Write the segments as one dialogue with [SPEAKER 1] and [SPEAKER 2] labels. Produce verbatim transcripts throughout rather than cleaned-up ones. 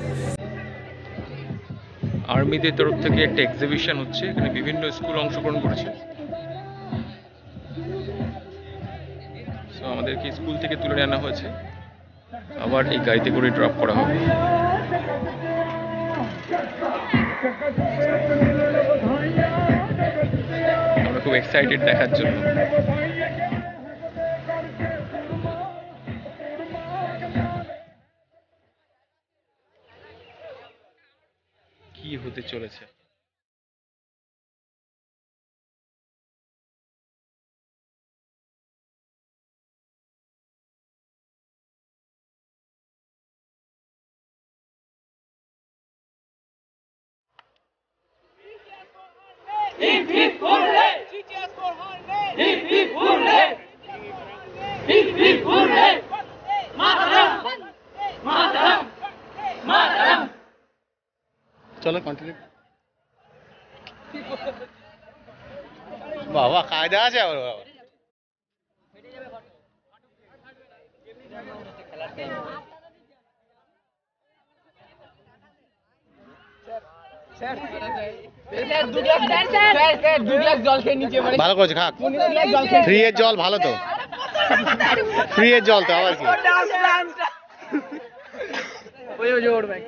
[SPEAKER 1] আর্মিদের তরফ থেকে একটা এক্সিবিশন হচ্ছে, এখানে বিভিন্ন স্কুল অংশগ্রহণ করেছে। তো আমাদেরকে স্কুল থেকে তুলে আনা হয়েছে, আবার এই গাড়িতে করে ড্রপ করা হবে। আমরা খুব এক্সাইটেড দেখার জন্য। কি হতে চলেছে?
[SPEAKER 2] Hip hip hooray! G T S for hooray! Hip hip hooray! Hip hip hooray! Mataram! Mataram! Mataram!
[SPEAKER 3] चलो कंटिन्यू বাবা কায়দা আছে আবার বাবা ভালো করেছে খাক ফ্রি এর জল ভালো তো ফ্রি এর জল তো আবার কি
[SPEAKER 2] ওই ওই ওর ভাই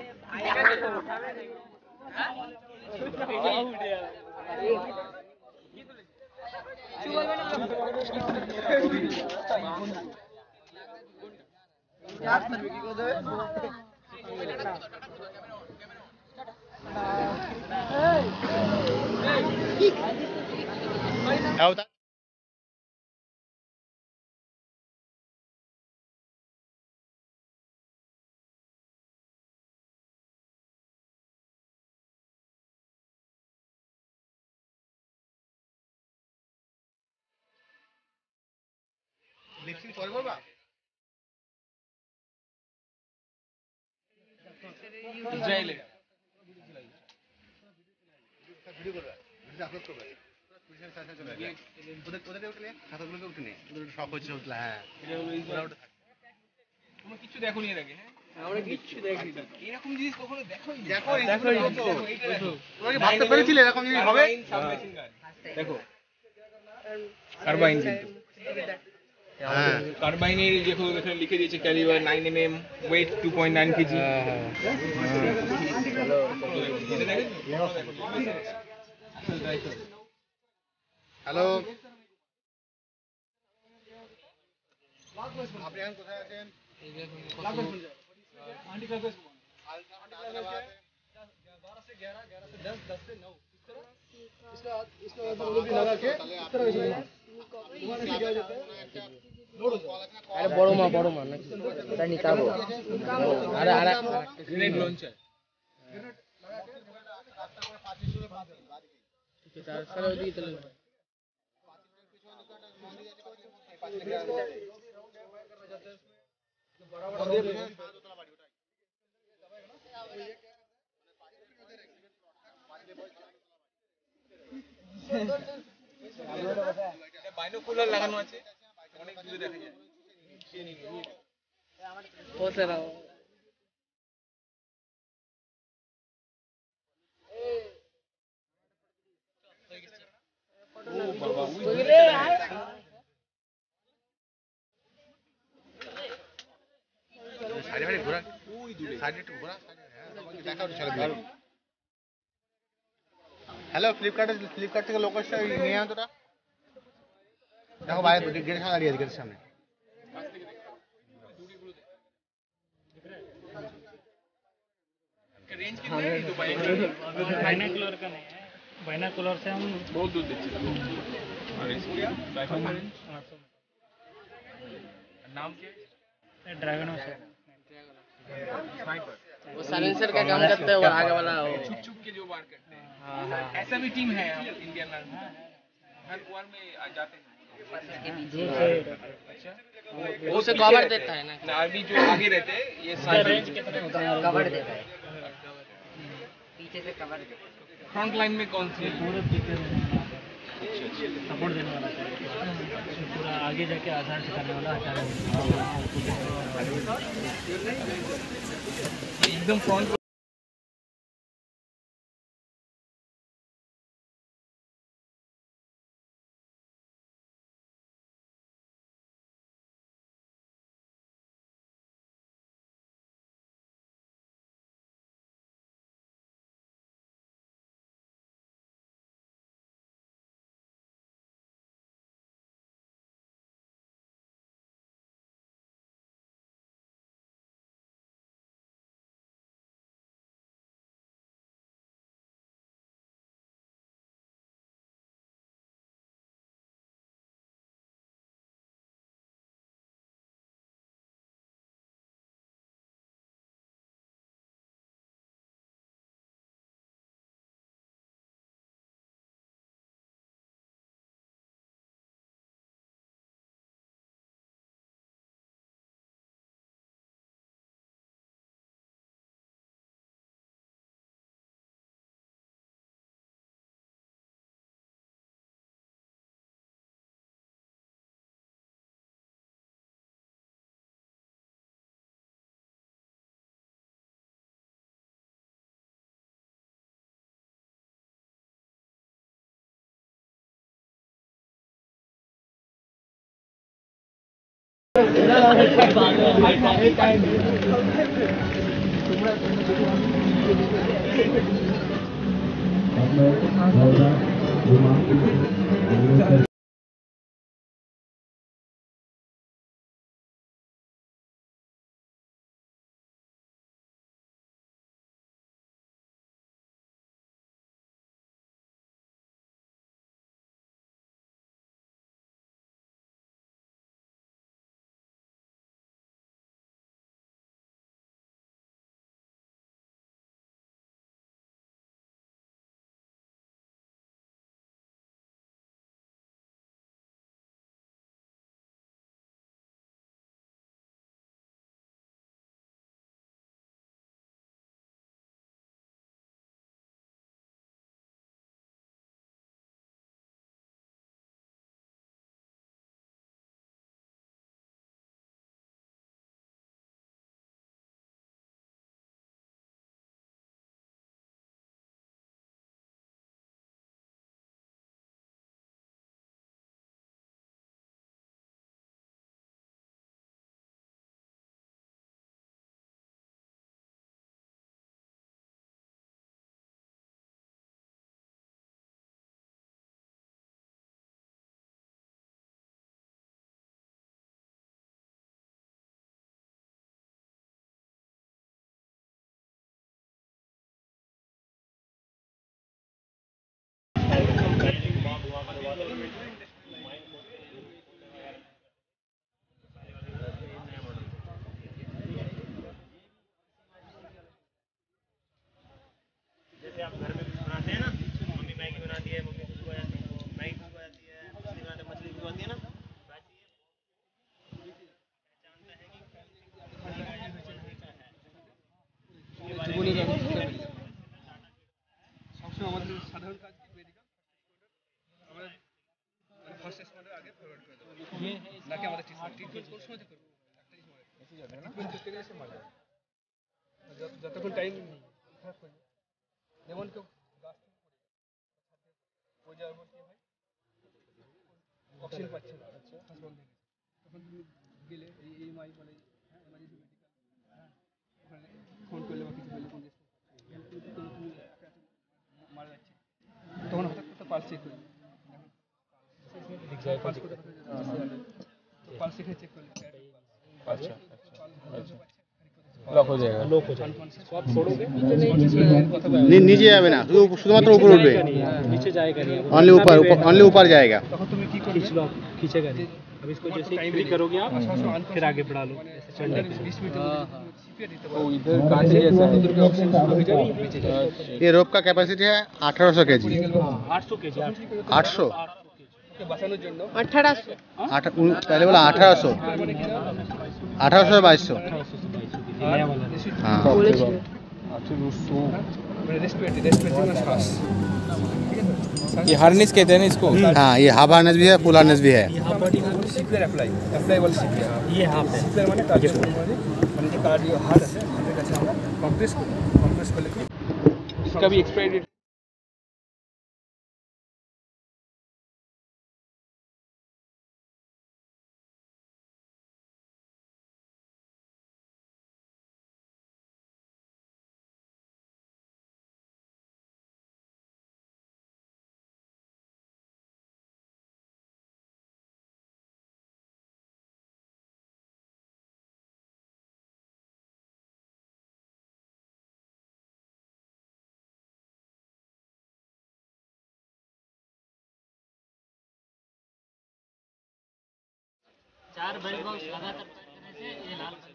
[SPEAKER 3] লিপসিং পরে করবা
[SPEAKER 1] ইসরায়েলে
[SPEAKER 3] ভিডিও করবা ভিডিও আপলোড করবা ওদের ওদের উঠলে খাতাগুলোকে উঠে নে ওদের শখ হচ্ছে উঠলে হ্যাঁ
[SPEAKER 1] তোমরা কিছু দেখোনি এর আগে? হ্যাঁ,
[SPEAKER 2] আমরা কিচ্ছু দেখিনি
[SPEAKER 1] এরকম জিনিস কখনো দেখোই
[SPEAKER 3] দেখো দেখো তোমরা কি ভাবতে পেরেছিলে এরকম জিনিস হবে
[SPEAKER 1] দেখো কার্বাইন, কিন্তু
[SPEAKER 3] হ্যাঁ
[SPEAKER 1] কার্বাইনের দেখো এখানে লিখে দিয়েছে caliber nine M M, weight two point nine KG.
[SPEAKER 3] Hello আপনি এখন কোথায় আছেন
[SPEAKER 2] अरे बड़ो माँ बड़ो माँ এটা নিকাবো আরে আরে
[SPEAKER 1] গ্রেনেড লঞ্চার
[SPEAKER 2] চার সালে ওদিকে চলে যাবে
[SPEAKER 1] বাইনোকুলার লাগানো আছে, অনেক দূরে দেখা যায়।
[SPEAKER 2] পৌঁছে দাও
[SPEAKER 3] সাইডে সাইডে ঘোরা ওই দূরে সাইডে একটু ঘোরা দেখা হচ্ছে ছেলে হ্যালো ফ্লিপকার্টে ফ্লিপকার্ট থেকে লোকেশন নিয়ে আনো তোটা দেখো বাইরে গেটের সামনে দাঁড়িয়ে আছে গেটের সামনে
[SPEAKER 1] रेंज कितना है तो
[SPEAKER 4] बाइनोकुलर का नहीं है, बाइनोकुलर से हम
[SPEAKER 1] बहुत दूर देखते हैं। और इसका नाम क्या है?
[SPEAKER 4] ड्रैगनों से
[SPEAKER 1] स्नाइपर,
[SPEAKER 2] वो साइलेंसर का काम करता है वो आगे वाला वो
[SPEAKER 1] छुप छुप के जो वार करते हैं। ऐसा भी टीम है इंडियन आर्मी, हर वार में आ जाते हैं। अच्छा,
[SPEAKER 2] वो से कवर देता है ना
[SPEAKER 1] आर्मी जो आगे रहते हैं ये स्नाइपर
[SPEAKER 2] कवर देता है पीछे से कवर देता है
[SPEAKER 1] फ्रंट लाइन में कौन सी
[SPEAKER 4] पूरे पीछे सपोर्ट देने वाला पूरा आगे जाके आसान से करने वाला
[SPEAKER 1] एकदम फ्रंट লক হয়ে যাবে।
[SPEAKER 4] लोक हो जाएगा इसको आप छोड़ोगे
[SPEAKER 3] নি- নিচে যাবে না, শুধু শুধুমাত্র উপরে উঠবে।
[SPEAKER 4] नीचे जाएगा नहीं अब
[SPEAKER 3] অনলি ऊपर অনলি ऊपर जाएगा।
[SPEAKER 4] खींच लो आप, खींचेगा नहीं। अब इसको जैसे ही फ्री करोगे आप फिर आगे बढ़ा लो ऐसे चढ़ने के लिए।
[SPEAKER 1] ओ इधर कांटे जैसा है।
[SPEAKER 3] ये रोप का कैपेसिटी है अठारह सौ के जी।
[SPEAKER 4] आठ सौ के जी
[SPEAKER 3] आठ सौ
[SPEAKER 2] अठारह सौ
[SPEAKER 3] आठ- उन- पहले बोला अठारह सौ अठारह सौ बाईस सौ।
[SPEAKER 4] नया वाला
[SPEAKER 3] हाँ
[SPEAKER 2] বলেছিল
[SPEAKER 1] ये हार्नेस कहते हैं ना इसको।
[SPEAKER 3] हाँ, ये हाफ हार्नेस भी है, फुल हार्नेस भी है।
[SPEAKER 4] यहाँ बॉडी ये हाफ है
[SPEAKER 1] इसका भी एक्सपायरी डेट
[SPEAKER 4] चार बेल्ट बॉक्स लगातार करने से ये लाल